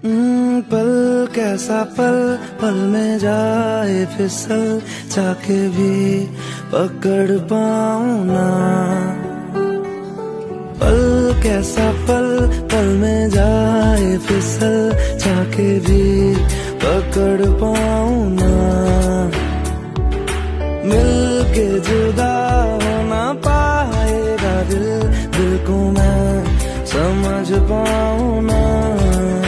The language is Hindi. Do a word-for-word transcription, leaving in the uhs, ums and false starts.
हम्म, पल कैसा पल, पल में जाए फिसल, चाके भी पकड़ पाऊं ना। पल कैसा पल, पल में जाए फिसल, चाके भी पकड़ पाऊं ना। मिल के जुदा हो ना पाएगा दिल, दिल को मैं समझ पाऊं